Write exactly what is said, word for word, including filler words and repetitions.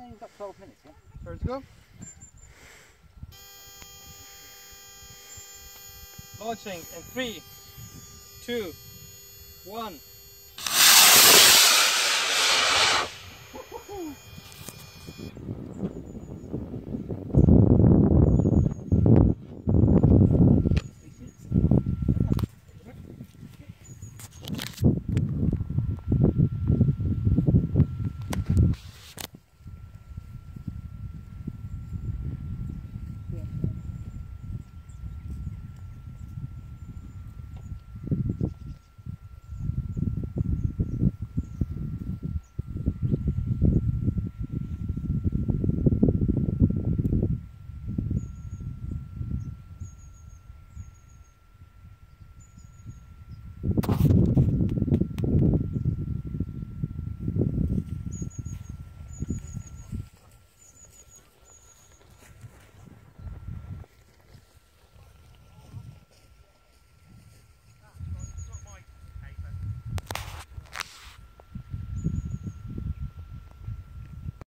you've got twelve minutes, yeah? Ready to go? Launching in three, two, one.